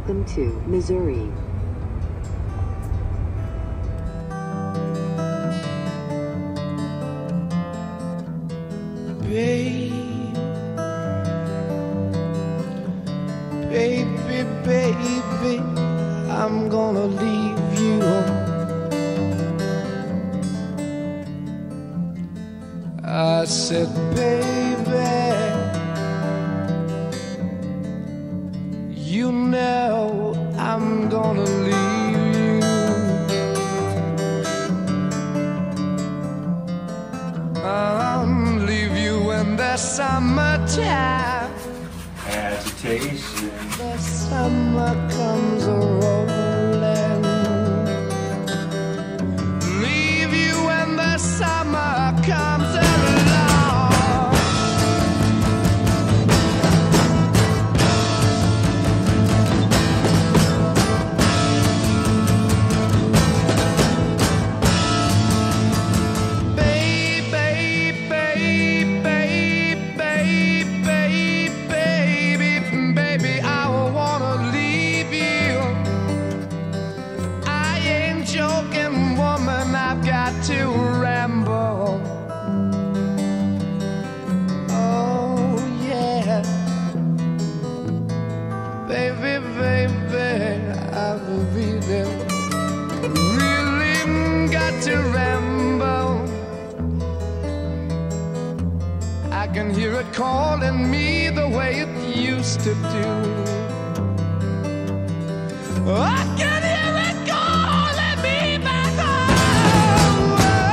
Welcome to Missouri. Baby, baby, I'm gonna leave you. I said, baby, you know I'm gonna leave you. I'll leave you in the summertime. Agitation. The summer comes a-rolling. Leave you when the summer comes along. Baby, baby, baby, baby, baby, I wanna leave you. I ain't joking, woman, I've got to ramble. Oh, yeah. Baby, baby, I will be there. Really got to ramble. I can hear it calling me the way it used to do. I can hear it calling me back home.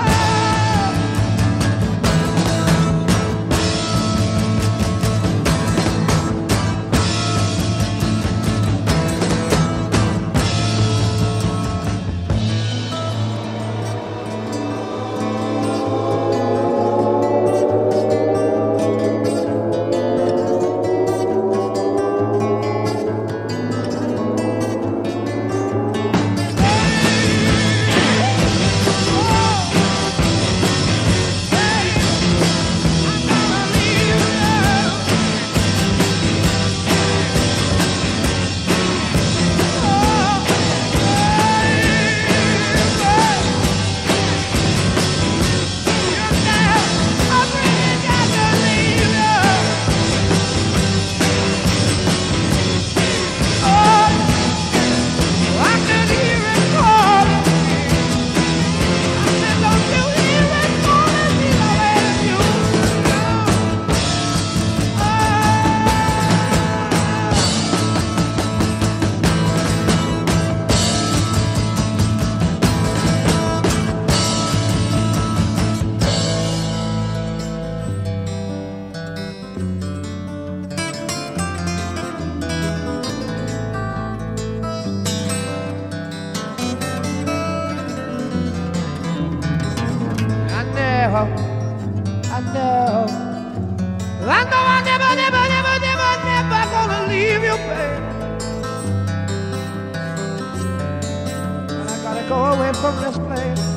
I know never gonna leave you, babe. I gotta go away from this place.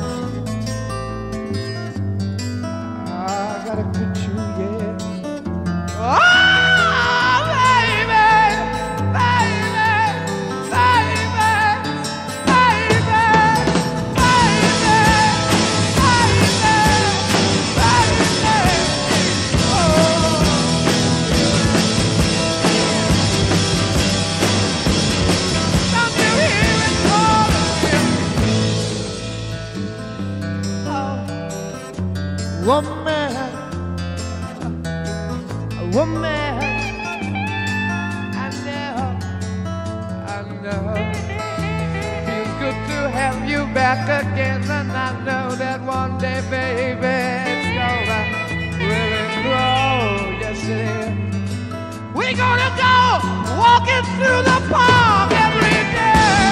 I gotta quit you, yeah. Oh, baby, baby, baby, baby, woman, woman, I know, feels good to have you back again, and I know that one day, baby, it's gonna really grow, yes it is. We're gonna go walking through the park every day,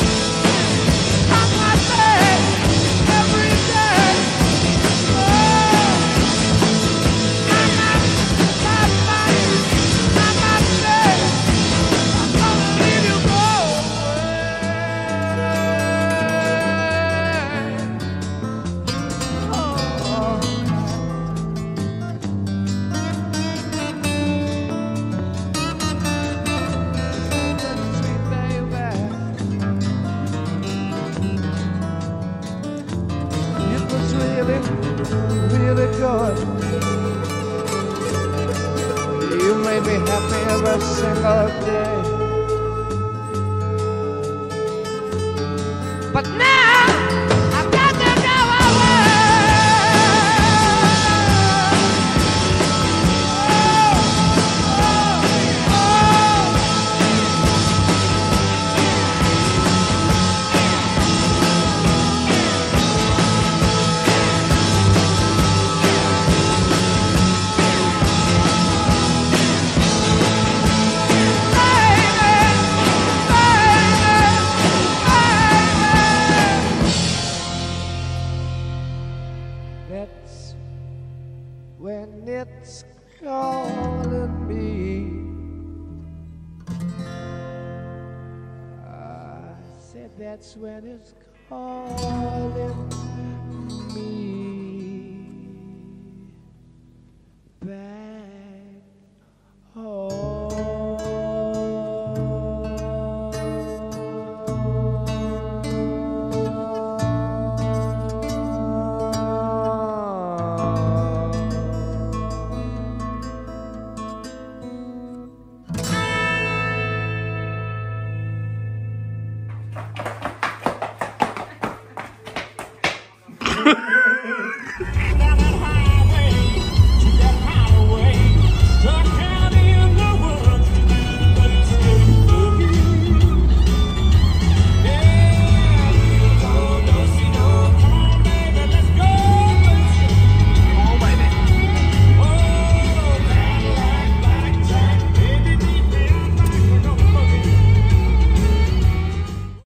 I must say, every day. at me every single day. But now I've got to go away. That's when it's calling me. I said that's when it's calling me.